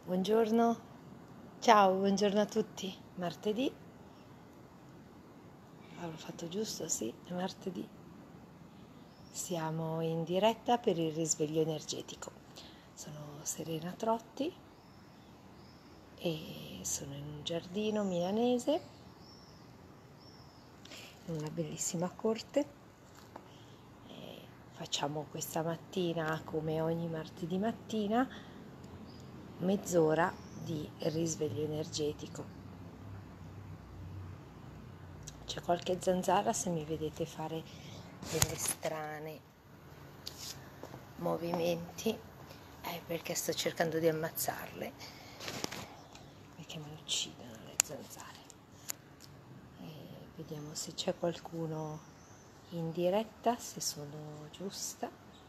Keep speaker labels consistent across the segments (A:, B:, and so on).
A: Buongiorno, ciao, buongiorno a tutti. Martedì, avrò fatto giusto? Sì, è martedì. Siamo in diretta per il risveglio energetico. Sono Serena Trotti e sono in un giardino milanese, in una bellissima corte. Facciamo questa mattina, come ogni martedì mattina, mezz'ora di risveglio energetico. C'è qualche zanzara, se mi vedete fare delle strane movimenti è perché sto cercando di ammazzarle, perché mi uccidono le zanzare. E vediamo se c'è qualcuno in diretta, se sono giusta.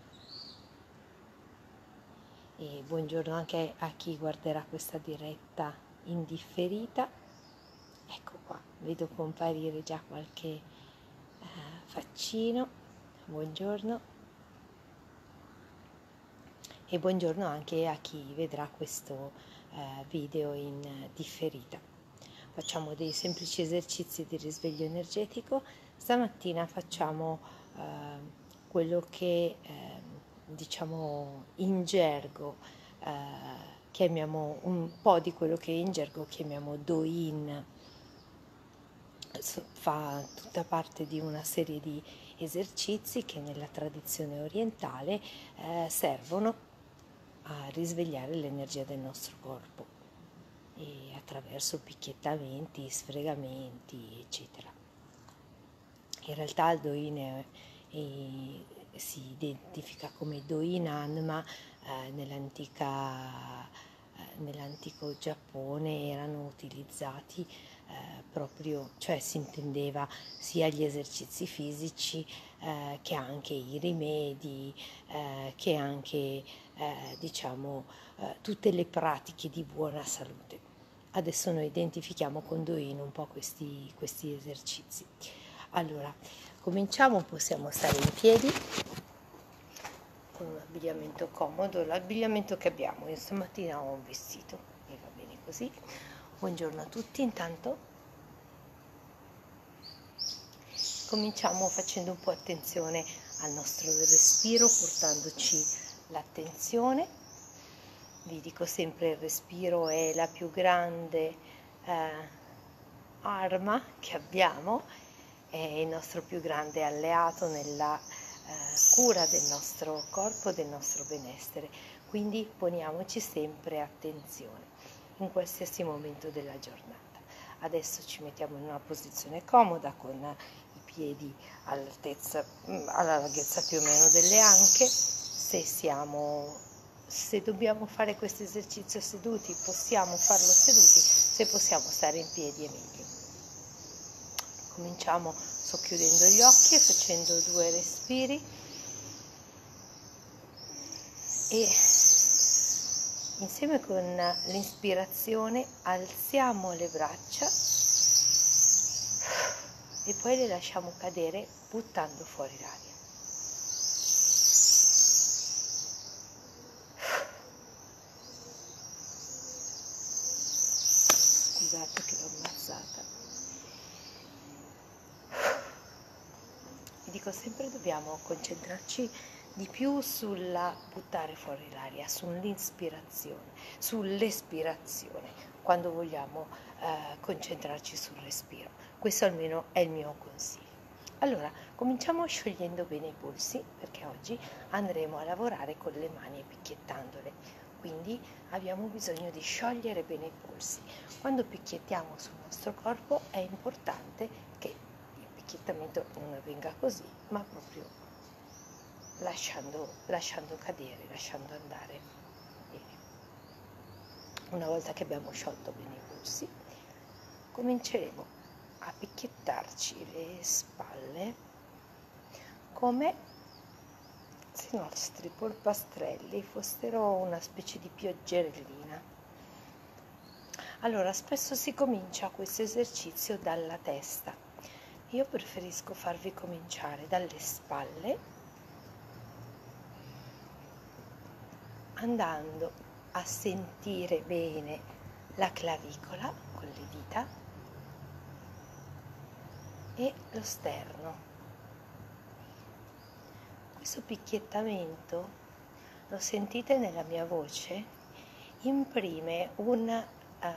A: E buongiorno anche a chi guarderà questa diretta in differita. Ecco qua, vedo comparire già qualche faccino. Buongiorno. E buongiorno anche a chi vedrà questo video in differita. Facciamo dei semplici esercizi di risveglio energetico. Stamattina facciamo quello che diciamo in gergo chiamiamo un po' di quello che in gergo chiamiamo Do-In. Fa tutta parte di una serie di esercizi che nella tradizione orientale servono a risvegliare l'energia del nostro corpo e attraverso picchiettamenti, sfregamenti, eccetera. In realtà il Do-In si identifica come Do-In Hanma nell'antico Giappone erano utilizzati proprio, cioè si intendeva sia gli esercizi fisici che anche i rimedi, che anche tutte le pratiche di buona salute. Adesso noi identifichiamo con Do-In un po' questi esercizi. Allora, cominciamo, possiamo stare in piedi con un abbigliamento comodo, l'abbigliamento che abbiamo. Io stamattina ho un vestito, mi va bene così. Buongiorno a tutti, intanto cominciamo facendo un po' attenzione al nostro respiro, portandoci l'attenzione. Vi dico sempre, il respiro è la più grande arma che abbiamo, è il nostro più grande alleato nella cura del nostro corpo, del nostro benessere. Quindi poniamoci sempre attenzione in qualsiasi momento della giornata. Adesso ci mettiamo in una posizione comoda con i piedi alla larghezza più o meno delle anche. Se dobbiamo fare questo esercizio seduti, possiamo farlo seduti, se possiamo stare in piedi è meglio. Cominciamo socchiudendo gli occhi e facendo 2 respiri e insieme con l'inspirazione alziamo le braccia e poi le lasciamo cadere buttando fuori l'aria. Scusate che l'ho ammazzata. Vi dico sempre, dobbiamo concentrarci di più sulla buttare fuori l'aria, sull'espirazione, quando vogliamo concentrarci sul respiro. Questo almeno è il mio consiglio. Allora, cominciamo sciogliendo bene i polsi, perché oggi andremo a lavorare con le mani e picchiettandole. Quindi abbiamo bisogno di sciogliere bene i polsi. Quando picchiettiamo sul nostro corpo è importante che il picchiettamento non avvenga così, ma proprio lasciando cadere, lasciando andare. Bene. Una volta che abbiamo sciolto bene i polsi, cominceremo a picchiettarci le spalle come se i nostri polpastrelli fossero una specie di pioggerellina. Allora, spesso si comincia questo esercizio dalla testa. Io preferisco farvi cominciare dalle spalle, andando a sentire bene la clavicola con le dita e lo sterno. Questo picchiettamento, lo sentite nella mia voce, imprime un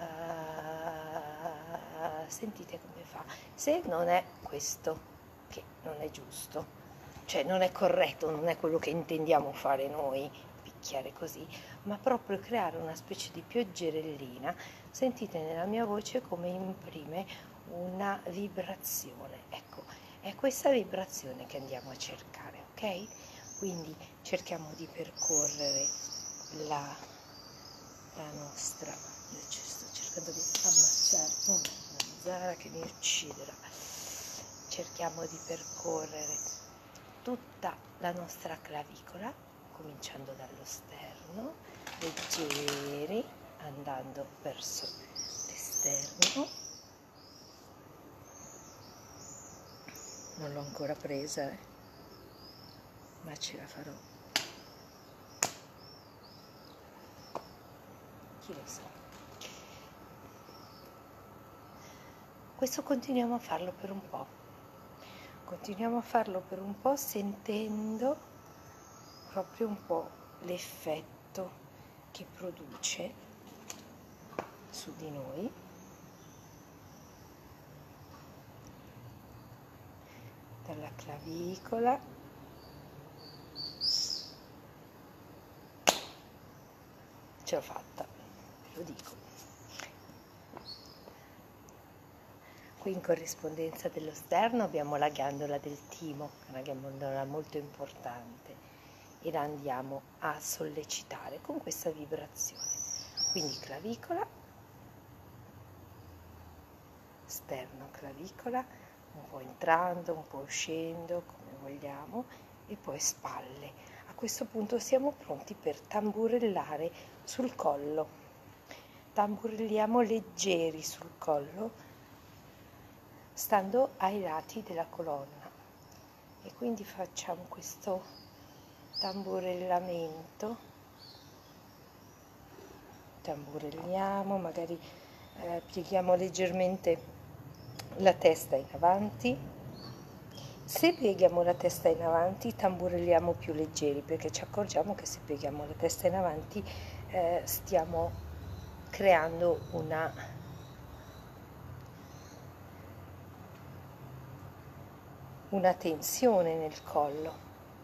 A: sentite come fa. Se non è questo, che non è giusto, cioè non è corretto, non è quello che intendiamo fare noi, picchiare così, ma proprio creare una specie di pioggerellina, sentite nella mia voce come imprime una vibrazione. Ecco, è questa vibrazione che andiamo a cercare, ok? Quindi cerchiamo di percorrere la nostra, io sto cercando di ammazzare una zara che mi ucciderà. Cerchiamo di percorrere tutta la nostra clavicola, cominciando dallo sterno, leggeri, andando verso l'esterno. Non l'ho ancora presa, ma ce la farò. Chi lo sa. Questo continuiamo a farlo per un po'. Continuiamo a farlo per un po' sentendo proprio un po' l'effetto che produce su di noi. Dalla clavicola ce l'ho fatta, ve lo dico. Qui in corrispondenza dello sterno abbiamo la ghiandola del timo, una ghiandola molto importante, e la andiamo a sollecitare con questa vibrazione. Quindi clavicola, sterno, clavicola, un po' entrando, un po' uscendo, come vogliamo, e poi spalle. A questo punto siamo pronti per tamburellare sul collo. Tamburelliamo leggeri sul collo, stando ai lati della colonna, e quindi facciamo questo tamburellamento. Tamburelliamo, magari pieghiamo leggermente la testa in avanti. Se pieghiamo la testa in avanti, tamburelliamo più leggeri, perché ci accorgiamo che se pieghiamo la testa in avanti stiamo creando una tensione nel collo.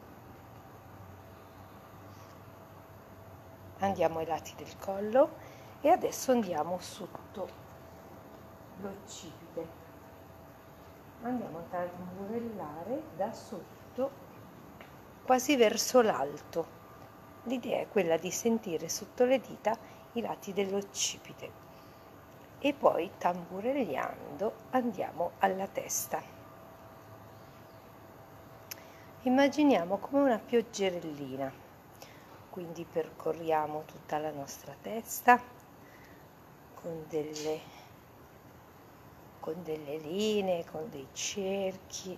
A: Andiamo ai lati del collo e adesso andiamo sotto l'occipite. Andiamo a tamburellare da sotto, quasi verso l'alto. L'idea è quella di sentire sotto le dita i lati dell'occipite e poi tamburellando andiamo alla testa. Immaginiamo come una pioggerellina. Quindi percorriamo tutta la nostra testa con delle linee, con dei cerchi.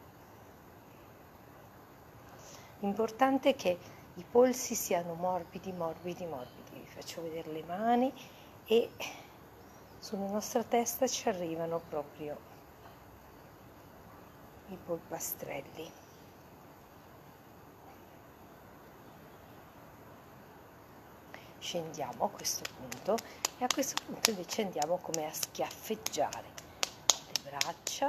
A: L'importante è che i polsi siano morbidi, morbidi, morbidi. Vi faccio vedere le mani e sulla nostra testa ci arrivano proprio i polpastrelli. Scendiamo a questo punto e a questo punto invece andiamo come a schiaffeggiare le braccia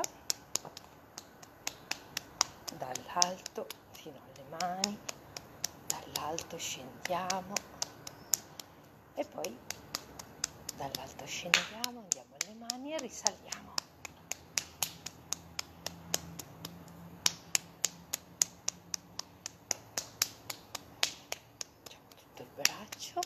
A: dall'alto fino alle mani, dall'alto scendiamo e poi dall'alto scendiamo, andiamo alle mani e risaliamo. Facciamo tutto il braccio.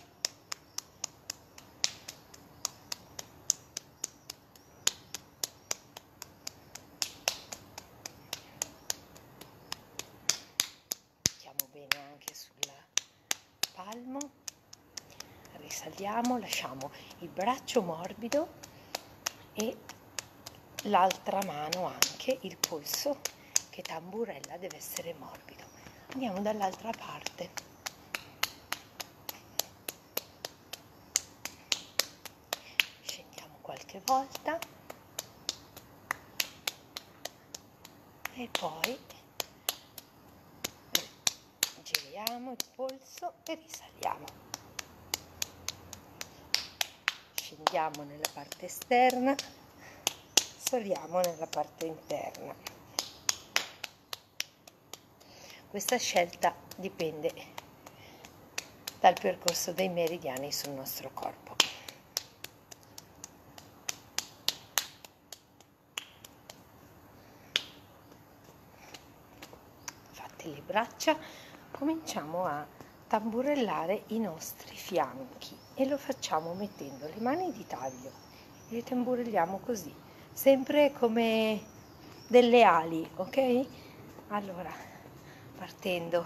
A: Bene anche sul palmo, risaliamo, lasciamo il braccio morbido e l'altra mano anche, il polso che tamburella deve essere morbido. Andiamo dall'altra parte. qualche volta e poi giriamo il polso e risaliamo. Scendiamo nella parte esterna, saliamo nella parte interna. Questa scelta dipende dal percorso dei meridiani sul nostro corpo. Fatte le braccia, cominciamo a tamburellare i nostri fianchi e lo facciamo mettendo le mani di taglio e le tamburelliamo così, sempre come delle ali, ok? Allora, partendo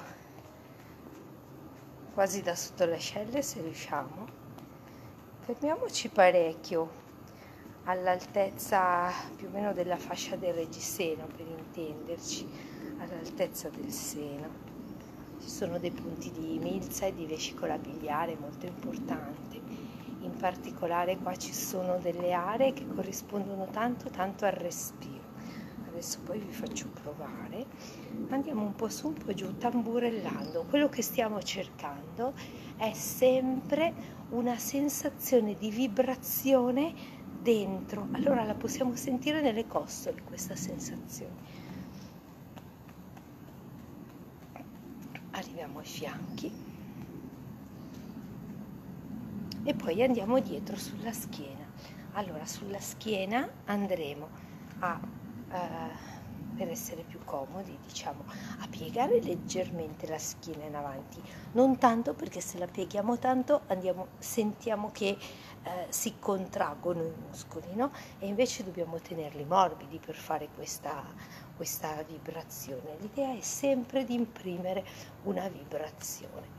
A: quasi da sotto le ascelle, se riusciamo, fermiamoci parecchio, all'altezza più o meno della fascia del reggiseno, per intenderci, all'altezza del seno. Ci sono dei punti di milza e di vescicola biliare molto importanti. In particolare qua ci sono delle aree che corrispondono tanto al respiro. Adesso poi vi faccio provare. Andiamo un po' su, un po' giù, tamburellando. Quello che stiamo cercando è sempre una sensazione di vibrazione dentro. Allora la possiamo sentire nelle costole, questa sensazione. Arriviamo ai fianchi e poi andiamo dietro sulla schiena. Allora sulla schiena andremo a, per essere più comodi, diciamo, a piegare leggermente la schiena in avanti, non tanto, perché se la pieghiamo tanto sentiamo che si contraggono i muscoli, no? E invece dobbiamo tenerli morbidi per fare questa vibrazione. L'idea è sempre di imprimere una vibrazione.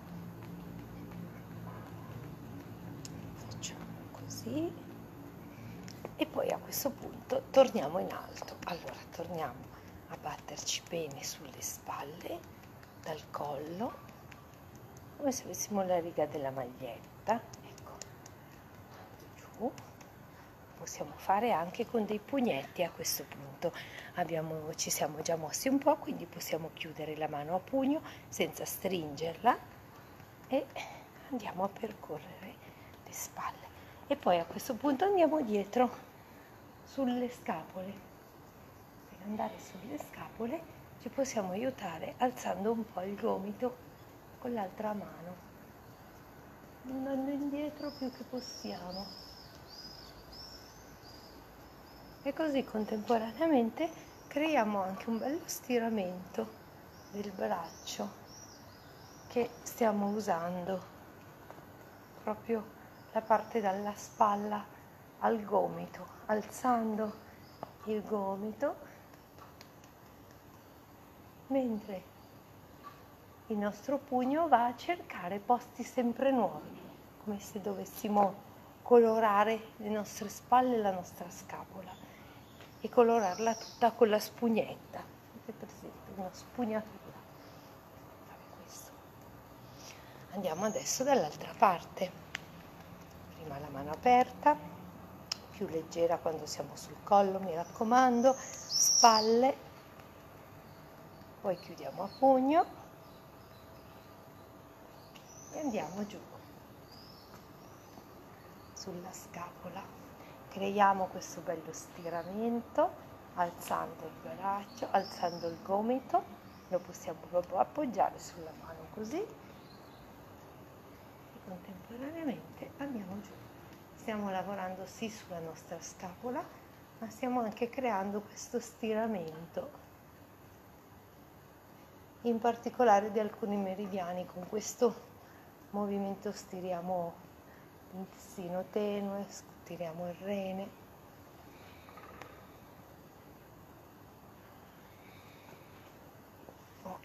A: Facciamo così e poi a questo punto torniamo in alto. Allora torniamo a batterci bene sulle spalle, dal collo, come se avessimo la riga della maglietta, ecco, giù. Possiamo fare anche con dei pugnetti. A questo punto ci siamo già mossi un po', quindi possiamo chiudere la mano a pugno senza stringerla e andiamo a percorrere le spalle. E poi a questo punto andiamo dietro sulle scapole. Per andare sulle scapole ci possiamo aiutare alzando un po' il gomito con l'altra mano, andando indietro più che possiamo. E così contemporaneamente creiamo anche un bello stiramento del braccio che stiamo usando, proprio la parte dalla spalla al gomito, alzando il gomito mentre il nostro pugno va a cercare posti sempre nuovi, come se dovessimo colorare le nostre spalle e la nostra scapola e colorarla tutta con la spugnetta. Avete presente? Una spugnatura. Fare questo. Andiamo adesso dall'altra parte. Prima la mano aperta, più leggera quando siamo sul collo, mi raccomando, spalle, poi chiudiamo a pugno e andiamo giù sulla scapola. Creiamo questo bello stiramento alzando il braccio, alzando il gomito, lo possiamo proprio appoggiare sulla mano così e contemporaneamente andiamo giù. Stiamo lavorando sì sulla nostra scapola, ma stiamo anche creando questo stiramento, in particolare di alcuni meridiani. Con questo movimento stiriamo l'intestino tenue, stiriamo il rene. Ok,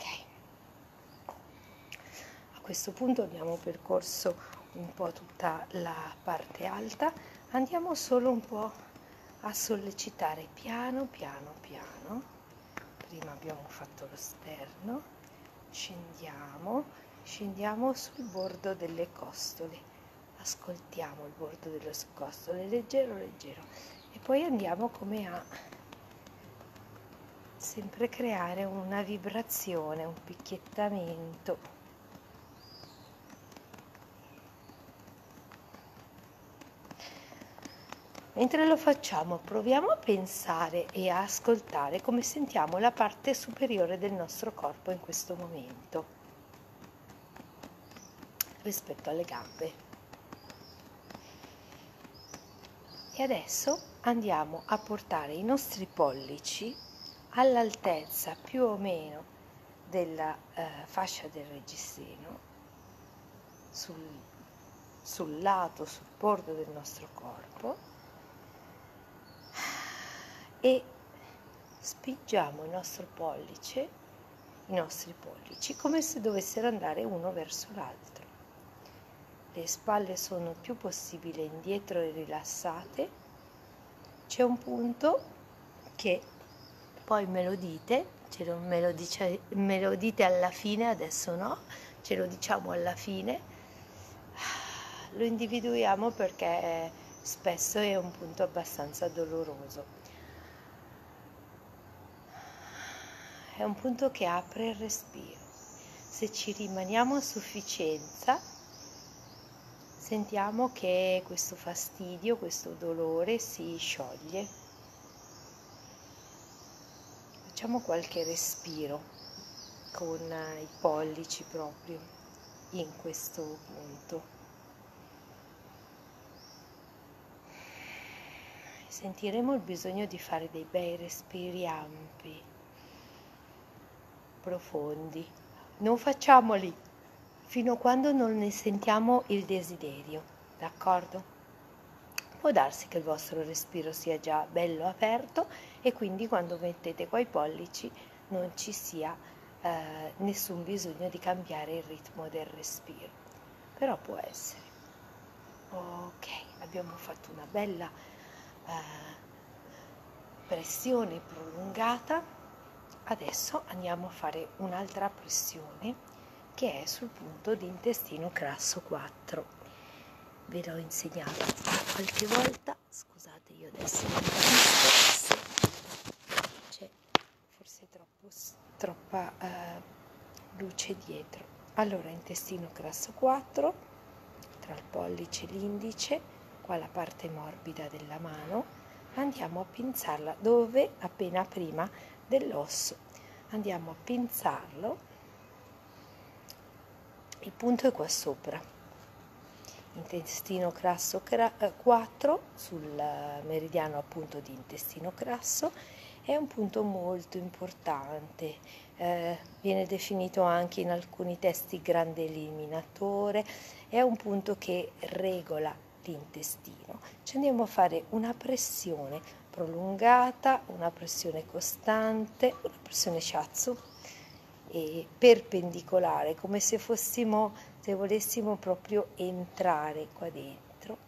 A: a questo punto abbiamo percorso un po' tutta la parte alta, andiamo solo un po' a sollecitare piano piano. Prima abbiamo fatto lo sterno, scendiamo sul bordo delle costole, ascoltiamo il bordo dello scostolo, è leggero leggero, e poi andiamo come a sempre creare una vibrazione, un picchiettamento. Mentre lo facciamo, proviamo a pensare e a ascoltare come sentiamo la parte superiore del nostro corpo in questo momento rispetto alle gambe. E adesso andiamo a portare i nostri pollici all'altezza più o meno della fascia del reggiseno, sul lato, sul bordo del nostro corpo, e spingiamo i nostri pollici come se dovessero andare uno verso l'altro. Le spalle sono il più possibile indietro e rilassate. C'è un punto che poi me lo dite, me lo dite alla fine, adesso no, ce lo diciamo alla fine, lo individuiamo perché spesso è un punto abbastanza doloroso. È un punto che apre il respiro. Se ci rimaniamo a sufficienza, sentiamo che questo fastidio, questo dolore si scioglie. Facciamo qualche respiro con i pollici proprio in questo punto. Sentiremo il bisogno di fare dei bei respiri ampi, profondi. Non facciamoli fino a quando non ne sentiamo il desiderio, d'accordo? Può darsi che il vostro respiro sia già bello aperto e quindi quando mettete qua i pollici non ci sia nessun bisogno di cambiare il ritmo del respiro, però può essere. Ok, abbiamo fatto una bella pressione prolungata. Adesso andiamo a fare un'altra pressione che è sul punto di intestino grasso 4. Ve l'ho insegnato qualche volta, scusate, io adesso non capisco se c'è forse troppa luce dietro. Allora, intestino grasso 4, tra il pollice e l'indice, qua la parte morbida della mano, andiamo a pinzarla dove appena prima dell'osso, andiamo a pinzarlo, il punto è qua sopra, intestino grasso 4 sul meridiano appunto di intestino grasso. È un punto molto importante, viene definito anche in alcuni testi grande eliminatore, è un punto che regola l'intestino. Ci andiamo a fare una pressione prolungata, una pressione costante, una pressione shiatsu e perpendicolare, come se volessimo proprio entrare qua dentro.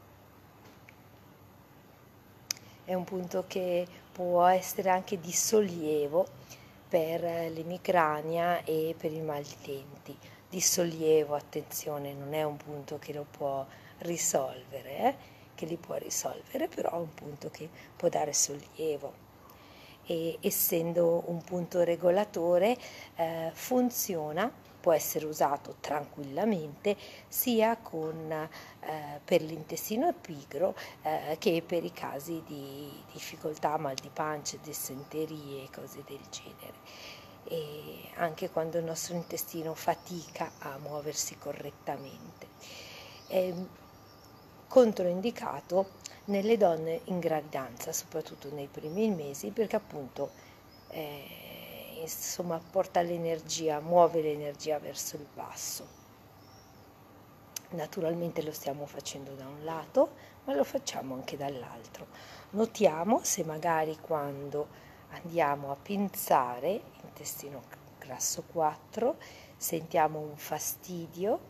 A: È un punto che può essere anche di sollievo per l'emicrania e per il mal di denti. Di sollievo, attenzione, non è un punto che lo può risolvere, che li può risolvere, però è un punto che può dare sollievo. E essendo un punto regolatore, funziona, può essere usato tranquillamente sia per l'intestino pigro che per i casi di difficoltà, mal di pancia, dissenterie e cose del genere. E anche quando il nostro intestino fatica a muoversi correttamente. È controindicato nelle donne in gravidanza, soprattutto nei primi mesi, perché appunto porta l'energia, muove l'energia verso il basso. Naturalmente lo stiamo facendo da un lato, ma lo facciamo anche dall'altro. Notiamo se magari quando andiamo a pinzare intestino grasso 4 sentiamo un fastidio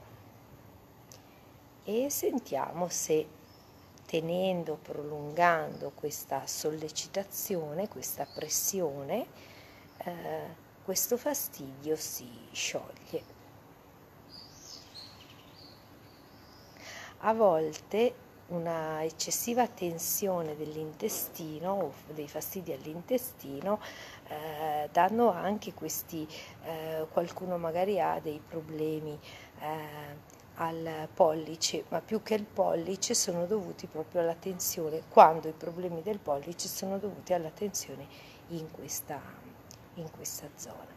A: e sentiamo se tenendo, prolungando questa sollecitazione, questa pressione, questo fastidio si scioglie. a volte una eccessiva tensione dell'intestino o dei fastidi all'intestino danno anche questi, qualcuno magari ha dei problemi al pollice, ma più che il pollice sono dovuti proprio alla tensione, quando i problemi del pollice sono dovuti alla tensione in questa zona.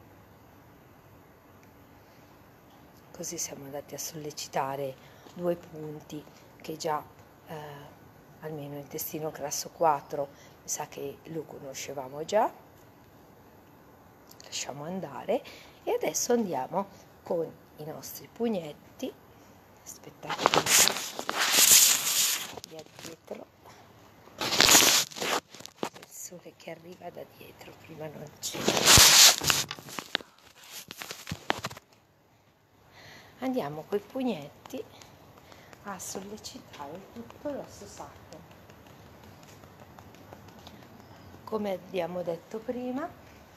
A: Così siamo andati a sollecitare 2 punti che già, almeno intestino grasso 4, mi sa che lo conoscevamo già. Lasciamo andare e adesso andiamo con i nostri pugnetti. Aspettate via dietro, il sole che arriva da dietro, prima non c'era. Andiamo coi pugnetti a sollecitare tutto l'osso sacro. Come abbiamo detto prima,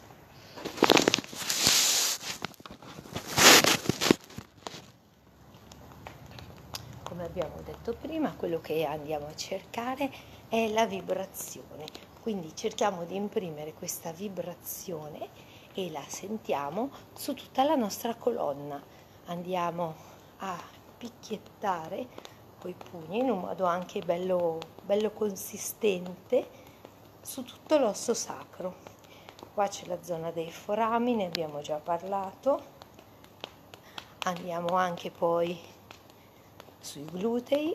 A: quello che andiamo a cercare è la vibrazione, quindi cerchiamo di imprimere questa vibrazione e la sentiamo su tutta la nostra colonna. Andiamo a picchiettare coi pugni in un modo anche bello consistente su tutto l'osso sacro. Qua c'è la zona dei forami, ne abbiamo già parlato. Andiamo anche poi sui glutei.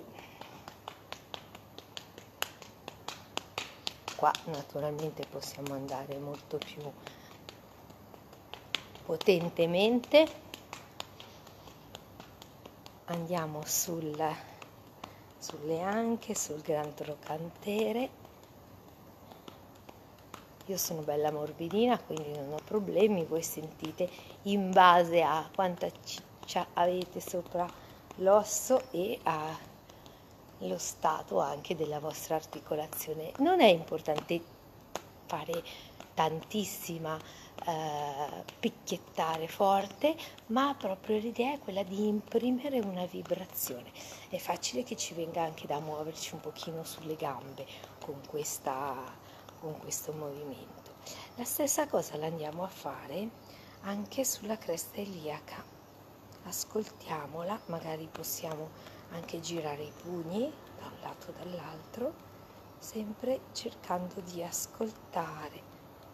A: Qua naturalmente possiamo andare molto più potentemente. Andiamo sulle anche, sul gran trochantere. Io sono bella morbidina, quindi non ho problemi, voi sentite in base a quanta ciccia avete sopra l'osso e allo stato anche della vostra articolazione. Non è importante fare tantissima picchiettare forte, ma proprio l'idea è quella di imprimere una vibrazione. È facile che ci venga anche da muoverci un pochino sulle gambe con questo movimento. La stessa cosa la andiamo a fare anche sulla cresta iliaca. Ascoltiamola, magari possiamo anche girare i pugni da un lato o dall'altro, sempre cercando di ascoltare.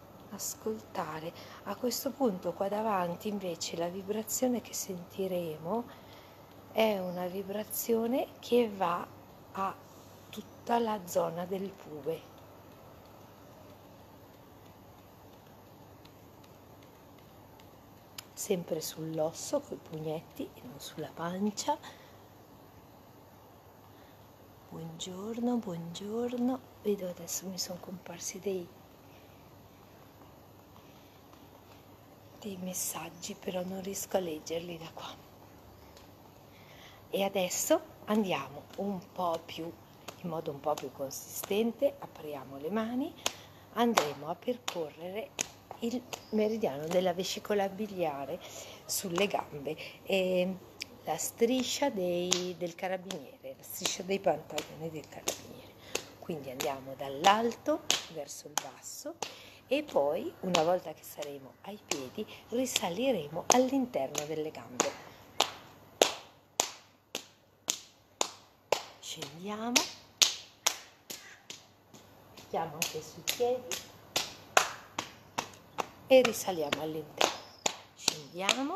A: A questo punto qua davanti invece la vibrazione che sentiremo è una vibrazione che va a tutta la zona del pube. Sempre sull'osso coi pugnetti e non sulla pancia. Buongiorno, buongiorno. Vedo adesso mi sono comparsi dei messaggi, però non riesco a leggerli da qua. E adesso andiamo in modo un po' più consistente, apriamo le mani, andremo a percorrere il meridiano della vescicola biliare sulle gambe e la striscia del carabiniere, la striscia dei pantaloni del carabiniere. Quindi andiamo dall'alto verso il basso e poi, una volta che saremo ai piedi, risaliremo all'interno delle gambe. Scendiamo, stiamo anche sui piedi e risaliamo all'interno. Scendiamo,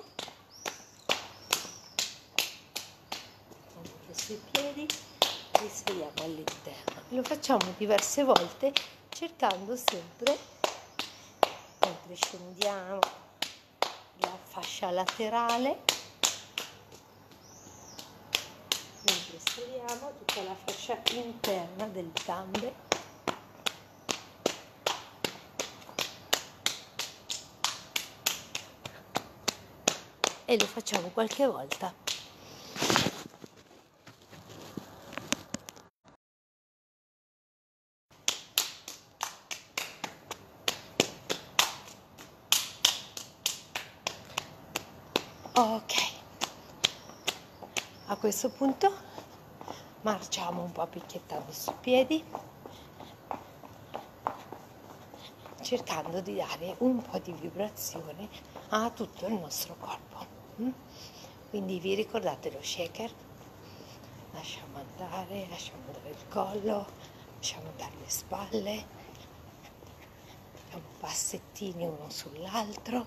A: anche sui piedi, risaliamo all'interno. Lo facciamo diverse volte cercando sempre, mentre scendiamo, la fascia laterale, mentre saliamo tutta la fascia interna delle gambe. E lo facciamo qualche volta. Ok, a questo punto marciamo un po' picchiettando sui piedi, cercando di dare un po' di vibrazione a tutto il nostro corpo. Quindi vi ricordate lo shaker? Lasciamo andare il collo, lasciamo andare le spalle, facciamo passettini uno sull'altro,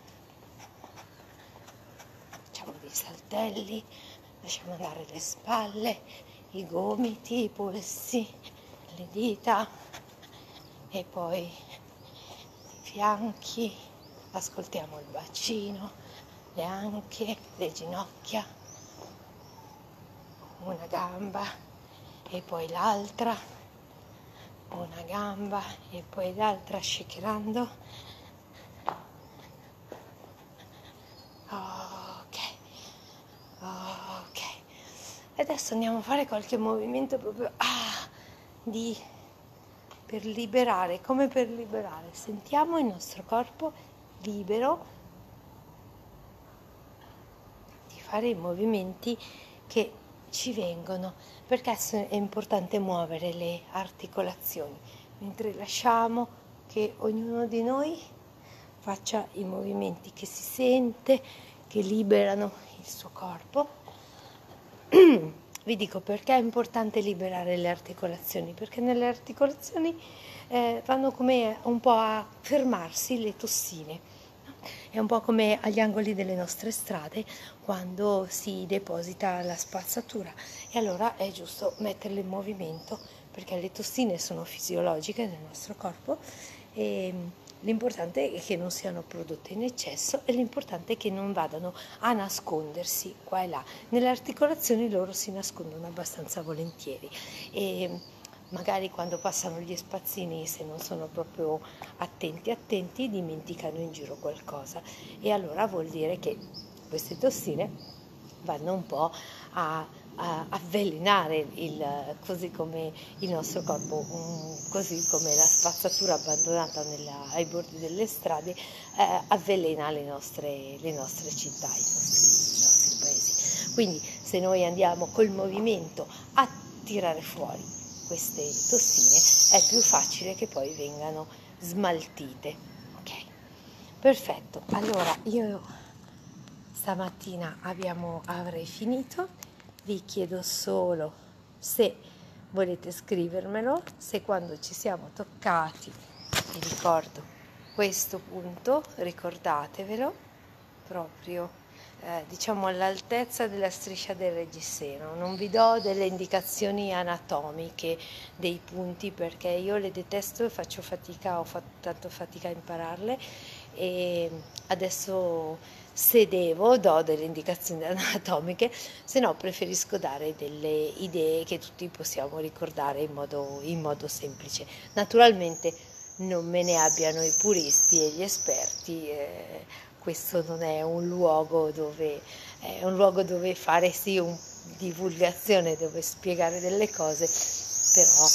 A: facciamo dei saltelli, lasciamo andare le spalle, i gomiti, i polsi, le dita e poi i fianchi, ascoltiamo il bacino, le anche, le ginocchia, una gamba e poi l'altra, una gamba e poi l'altra, shakerando. Ok, ok. Adesso andiamo a fare qualche movimento proprio per liberare, come per liberare. Sentiamo il nostro corpo libero di fare i movimenti che ci vengono, perché è importante muovere le articolazioni, mentre lasciamo che ognuno di noi faccia i movimenti che si sente, che liberano il suo corpo. Vi dico perché è importante liberare le articolazioni, perché nelle articolazioni vanno come un po' a fermarsi le tossine. È un po' come agli angoli delle nostre strade quando si deposita la spazzatura, e allora è giusto metterle in movimento perché le tossine sono fisiologiche nel nostro corpo e l'importante è che non siano prodotte in eccesso e l'importante è che non vadano a nascondersi qua e là. Nelle articolazioni loro si nascondono abbastanza volentieri e magari quando passano gli spazzini, se non sono proprio attenti, dimenticano in giro qualcosa, e allora vuol dire che queste tossine vanno un po' a avvelenare così come il nostro corpo, così come la spazzatura abbandonata ai bordi delle strade avvelena le nostre città, i nostri paesi. Quindi se noi andiamo col movimento a tirare fuori queste tossine è più facile che poi vengano smaltite. Ok, perfetto. Allora io stamattina avrei finito. Vi chiedo solo se volete scrivermelo, se quando ci siamo toccati, vi ricordo questo punto, ricordatevelo proprio diciamo all'altezza della striscia del reggiseno. Non vi do delle indicazioni anatomiche dei punti perché io le detesto e faccio fatica, ho fatto tanto fatica a impararle, e adesso se devo do delle indicazioni anatomiche, se no preferisco dare delle idee che tutti possiamo ricordare in modo semplice. Naturalmente non me ne abbiano i puristi e gli esperti, questo non è un luogo dove fare sì un divulgazione, dove spiegare delle cose, però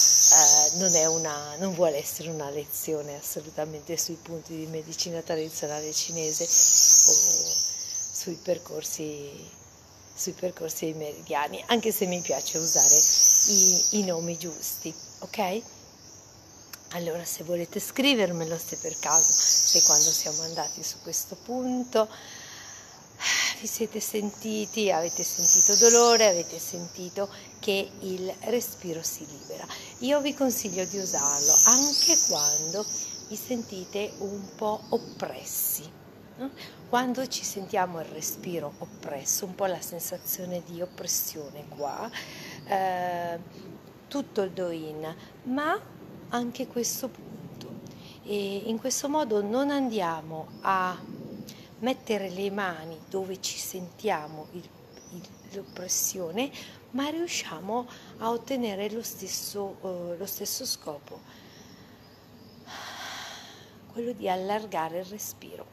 A: non vuole essere una lezione assolutamente sui punti di medicina tradizionale cinese o sui percorsi ai meridiani, anche se mi piace usare i nomi giusti, ok? Allora se volete scrivermelo, se per caso, se quando siamo andati su questo punto vi siete sentiti, avete sentito dolore, avete sentito che il respiro si libera. Io vi consiglio di usarlo anche quando vi sentite un po' oppressi. Quando ci sentiamo il respiro oppresso, un po' la sensazione di oppressione qua, tutto il do-in, ma anche questo punto. E in questo modo non andiamo a mettere le mani dove ci sentiamo l'oppressione, ma riusciamo a ottenere lo stesso scopo, quello di allargare il respiro.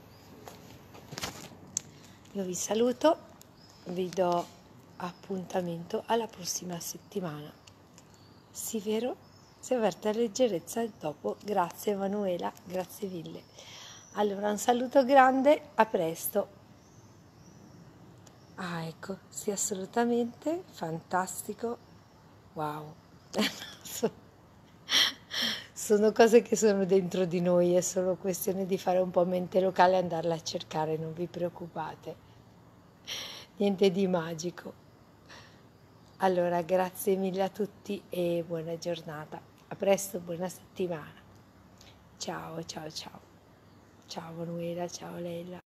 A: Io vi saluto, vi do appuntamento alla prossima settimana. Sì, vero? Si è aperta leggerezza dopo. Grazie Emanuela, grazie mille. Allora un saluto grande, a presto. Ecco, sì, assolutamente, fantastico. Wow. Sono cose che sono dentro di noi, è solo questione di fare un po' mente locale e andarla a cercare, non vi preoccupate. Niente di magico. Allora, grazie mille a tutti e buona giornata. A presto, buona settimana. Ciao, ciao, ciao. Ciao Manuela, ciao Leila.